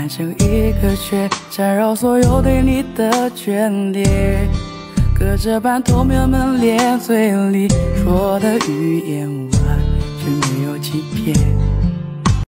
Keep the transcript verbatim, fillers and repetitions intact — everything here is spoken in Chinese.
成一个圈，缠绕所有对你的眷恋。隔着半透明门帘，嘴里说的语言完全没有欺骗。